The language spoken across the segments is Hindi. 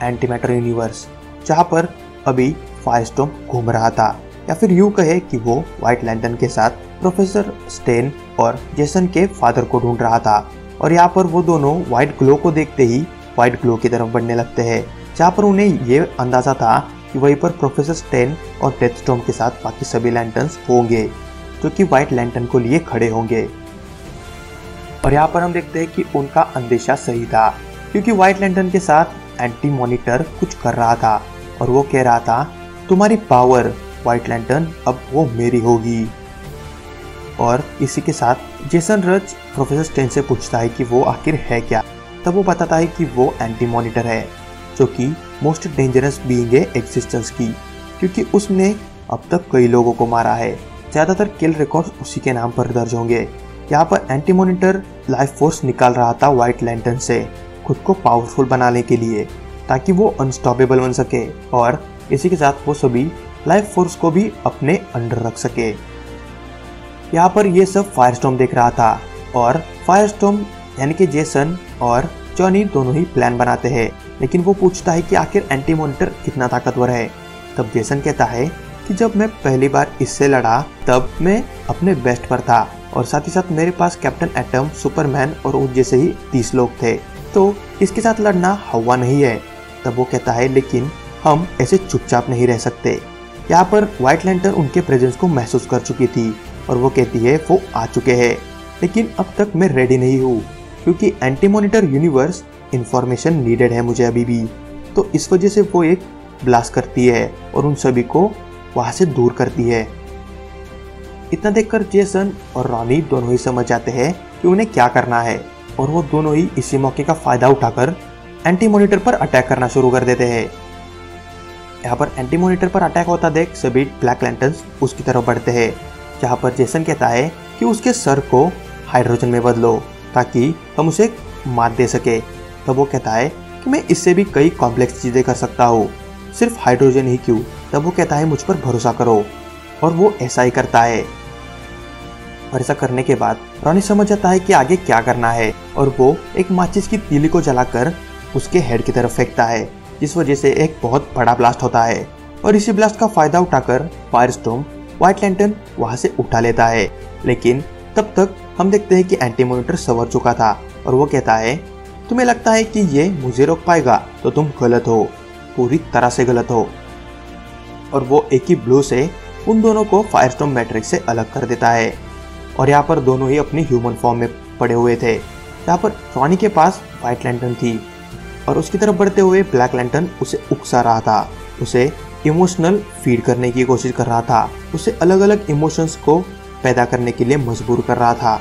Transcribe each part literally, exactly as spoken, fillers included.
एंटी मैटर यूनिवर्स, जहाँ पर अभी फायरस्टॉर्म घूम रहा था, या फिर यूं कहे कि वो व्हाइट लैंटर्न के साथ प्रोफेसर स्टेन और जेसन के फादर को ढूंढ रहा था। और यहाँ पर वो दोनों व्हाइट ग्लो को देखते ही व्हाइट ग्लो की तरफ बढ़ने लगते हैं, जहाँ पर उन्हें ये अंदाजा था कि वहीं पर प्रोफेसर स्टेन और डेथस्टॉर्म के साथ बाकी सभी लैंटर्न्स होंगे जो कि व्हाइट लैंटर्न को लिए खड़े होंगे। और यहाँ पर हम देखते हैं कि उनका अंदेशा सही था, क्योंकि व्हाइट लैंटर्न के साथ एंटी मॉनिटर कुछ कर रहा था और वो कह रहा था तुम्हारी पावर व्हाइट लैंटर्न अब वो मेरी होगी। और इसी के साथ जेसन रच प्रोफेसर स्टेन से पूछता है कि वो आखिर है क्या। तब वो बताता है कि वो एंटी मॉनिटर है, जो कि मोस्ट डेंजरस बीइंग है एग्जिस्टेंस की, क्योंकि उसने अब तक कई लोगों को मारा है। ज़्यादातर किल रिकॉर्ड्स उसी के नाम पर दर्ज होंगे। यहाँ पर एंटी मॉनिटर लाइफ फोर्स निकाल रहा था व्हाइट लैंटर्न से खुद को पावरफुल बनाने के लिए, ताकि वो अनस्टॉपेबल बन सके और इसी के साथ वो सभी लाइफ फोर्स को भी अपने अंडर रख सके। यहाँ पर ये सब फायरस्टॉर्म देख रहा था और फायरस्टॉर्म यानी कि जेसन और जॉनी दोनों ही प्लान बनाते हैं, लेकिन वो पूछता है कि आखिर एंटी मॉनिटर कितना ताकतवर है। तब जेसन कहता है कि जब मैं पहली बार इससे लड़ा तब मैं अपने बेस्ट पर था और साथ ही साथ मेरे पास कैप्टन एटम, सुपरमैन और उन जैसे ही तीस लोग थे, तो इसके साथ लड़ना हवा नहीं है। तब वो कहता है लेकिन हम ऐसे चुपचाप नहीं रह सकते। यहाँ पर व्हाइट लैंटर्न उनके प्रेजेंस को महसूस कर चुकी थी और वो कहती है वो आ चुके हैं, लेकिन अब तक मैं रेडी नहीं हूँ, क्योंकि anti monitor universe information needed है मुझे अभी भी। तो इस वजह से वो एक ब्लास्ट करती है और उन सभी को वहां से दूर करती है। इतना देखकर जेसन और रॉनी दोनों ही समझ जाते हैं कि उन्हें क्या करना है और वो दोनों ही इसी मौके का फायदा उठाकर एंटी मॉनिटर पर अटैक करना शुरू कर देते हैं। यहाँ पर एंटी मॉनिटर पर अटैक होता देख सभी ब्लैक लैंटर्न्स उसकी तरफ बढ़ते हैं, जहाँ पर जेसन कहता है कि उसके सर को हाइड्रोजन में बदलो ताकि हम उसे मात दे सके। तब वो कहता है कि मैं इससे भी कई कॉम्प्लेक्स चीजें कर सकता हूँ, सिर्फ हाइड्रोजन ही क्यों। तब वो कहता है मुझ पर भरोसा करो, और वो ऐसा ही करता है। और ऐसा करने के बाद रॉनी समझ जाता है कि आगे क्या करना है और वो एक माचिस की तीली को जलाकर उसके हेड की तरफ फेंकता है, जिस वजह से एक बहुत बड़ा ब्लास्ट होता है। और इसी ब्लास्ट का फायदा उठाकर फायरस्टॉर्म व्हाइट लैंटर्न वहां से उठा लेता है, लेकिन तब तक हम देखते हैं कि एंटी मॉनिटर संवर चुका था और वो कहता है तुम्हें लगता है कि ये मुझे रोक पाएगा तो तुम गलत हो, पूरी तरह से गलत हो। और वो एक ही ब्लो से उन दोनों को फायरस्टॉर्म मैट्रिक्स से अलग कर देता है। और यहाँ पर दोनों ही अपनी ह्यूमन फॉर्म में पड़े हुए थे। यहाँ पर रॉनी के पास व्हाइट लैंटर्न थी और उसकी तरफ बढ़ते हुए ब्लैक लैंटर्न उसे उकसा रहा था, उसे इमोशनल फीड करने की कोशिश कर रहा था, उसे अलग अलग इमोशंस को पैदा करने के लिए मजबूर कर रहा था।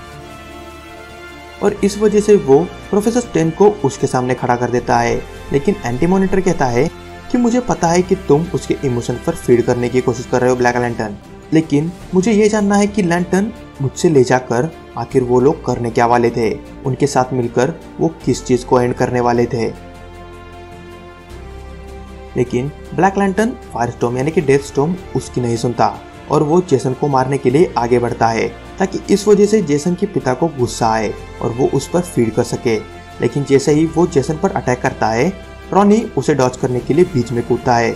और इस वजह से वो प्रोफेसर स्टेन को उसके सामने खड़ा कर देता है, लेकिन एंटी मॉनिटर कहता है कि मुझे पता है कि तुम उसके इमोशन पर फीड करने की कोशिश कर रहे हो ब्लैक लैंटर्न, लेकिन मुझे ये जानना है कि लैंटर्न मुझसे ले जाकर आखिर वो लोग करने क्या वाले थे, उनके साथ मिलकर वो किस चीज को एंड करने वाले थे। लेकिन ब्लैक लैंटर्न फायरस्टॉर्म यानी कि डेथस्टॉर्म उसकी नहीं सुनता और वो जेसन को मारने के लिए आगे बढ़ता है, ताकि इस वजह से जेसन के पिता को गुस्सा आए और वो उस पर फीड कर सके। लेकिन जैसे ही वो जेसन पर अटैक करता है, रॉनी उसे डॉज करने के लिए बीच में कूदता है,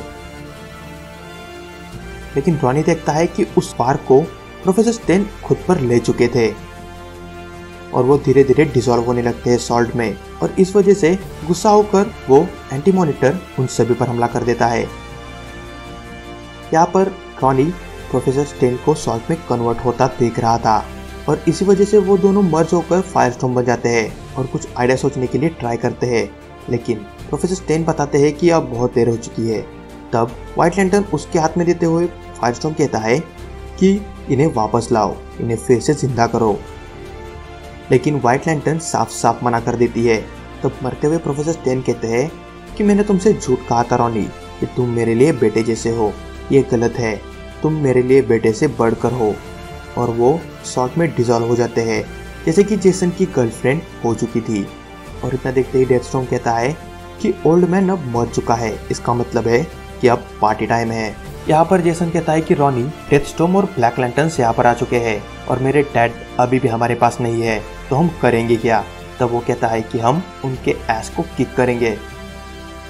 लेकिन रॉनी देखता है कि उस स्पार्क को प्रोफेसर स्टेन खुद पर ले चुके थे और वो धीरे धीरे डिसॉल्व होने लगते हैं सॉल्ट में। और इस वजह से गुस्सा होकर वो एंटी मॉनिटर उन सभी पर हमला कर देता है। यहाँ पर रॉनी प्रोफेसर स्टेन को सॉल्ट में कन्वर्ट होता देख रहा था और इसी वजह से वो दोनों मर्ज होकर फायरस्टॉर्म बन जाते हैं और कुछ आइडिया सोचने के लिए ट्राई करते हैं, लेकिन प्रोफेसर स्टेन बताते हैं कि अब बहुत देर हो चुकी है। तब व्हाइट लैंटर्न उसके हाथ में देते हुए फायरस्टॉर्म कहता है कि इन्हें वापस लाओ, इन्हें फिर से जिंदा करो, लेकिन व्हाइट लैंटर्न साफ साफ मना कर देती है। तब मरते हुए प्रोफेसर स्टेन कहते हैं कि मैंने तुमसे झूठ कहा था रॉनी कि तुम मेरे लिए बेटे जैसे हो, ये गलत है, तुम मेरे लिए बेटे से बढ़कर हो। और वो शॉर्ट में डिसॉल्व हो जाते हैं जैसे कि जेसन की गर्लफ्रेंड हो चुकी थी। और इतना देखते ही डेथस्टॉर्म कहता है कि ओल्ड मैन अब मर चुका है, इसका मतलब है कि अब पार्टी टाइम है। यहाँ पर जेसन कहता है कि रॉनी, डेथस्टॉर्म और ब्लैक लैंटर्न्स यहाँ पर आ चुके हैं और मेरे डैड अभी भी हमारे पास नहीं है, तो हम करेंगे क्या। तब वो कहता है कि हम उनके एस को किक करेंगे।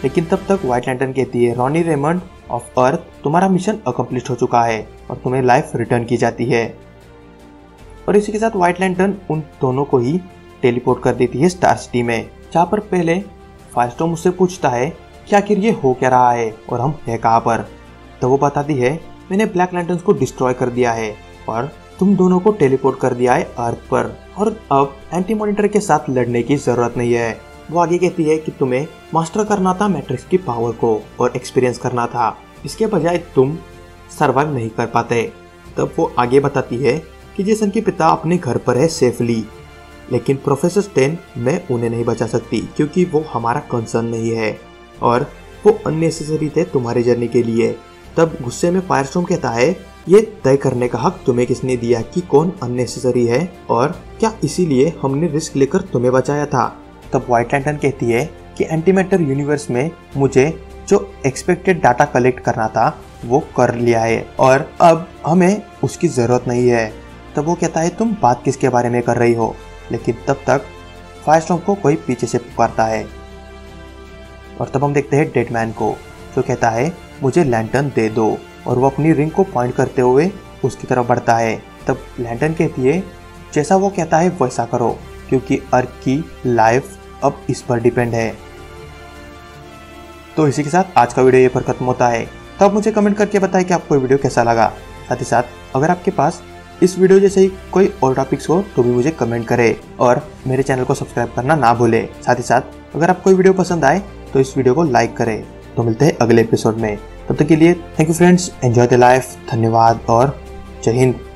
लेकिन तब तक व्हाइट लैंटर्न कहती है, रॉनी रेमंड ऑफ अर्थ, तुम्हारा मिशन अकम्प्लिश हो चुका है और तुम्हें लाइफ रिटर्न की जाती है। और इसी के साथ व्हाइट लैंटर्न उन दोनों को ही टेलीपोर्ट कर देती है स्टार सिटी में, जहाँ पर पहले फायरस्टॉर्म उससे पूछता है कि आखिर ये हो क्या रहा है और हम है कहाँ पर। तो वो बताती है, मैंने ब्लैक लैंटर्न्स को डिस्ट्रॉय कर दिया है और तुम दोनों को टेलीपोर्ट कर दिया है अर्थ पर, और अब एंटी मॉनिटर के साथ लड़ने की जरूरत नहीं है। वो आगे कहती है कि तुम्हें मास्टर करना था मैट्रिक्स की पावर को और एक्सपीरियंस करना था, इसके बजाय तुम सर्वाइव नहीं कर पाते। तब वो आगे बताती है कि जेसन के पिता अपने घर पर है सेफली, लेकिन प्रोफेसर स्टेन मैं उन्हें नहीं बचा सकती क्योंकि वो हमारा कंसर्न नहीं है और वो अननेसेसरी थे तुम्हारी जर्नी के लिए। तब गुस्से में फायरस्टॉर्म कहता है, ये तय करने का हक तुम्हें किसने दिया कि कौन अननेसेसरी है और क्या इसीलिए हमने रिस्क लेकर तुम्हें बचाया था। तब व्हाइट लैंटर्न कहती है कि एंटीमैटर यूनिवर्स में मुझे जो एक्सपेक्टेड डाटा कलेक्ट करना था वो कर लिया है और अब हमें उसकी जरूरत नहीं है। तब वो कहता है, तुम बात किसके बारे में कर रही हो, लेकिन तब तक फायरस्टॉर्म को कोई पीछे से पुकारता है और तब हम देखते हैं डेडमैन को, जो कहता है मुझे लैंटर्न दे दो, और वो अपनी रिंग को पॉइंट करते हुए उसकी तरफ बढ़ता है। तब लैंटर्न कहती है, जैसा वो कहता है वैसा करो क्योंकि अर्थ की लाइफ अब इस पर डिपेंड है। तो इसी के साथ आज का वीडियो ये पर खत्म होता है। तो आप मुझे कमेंट करके बताएं कि आपको वीडियो कैसा लगा। साथ ही साथ अगर आपके पास इस वीडियो जैसे ही कोई और टॉपिक्स हो तो भी मुझे कमेंट करें और मेरे चैनल को सब्सक्राइब करना ना भूलें। साथ ही साथ अगर आपको वीडियो पसंद आए तो इस वीडियो को लाइक करें। तो मिलते हैं अगले एपिसोड में, तब तक के लिए thank you friends, enjoy the life, धन्यवाद और जय हिंद।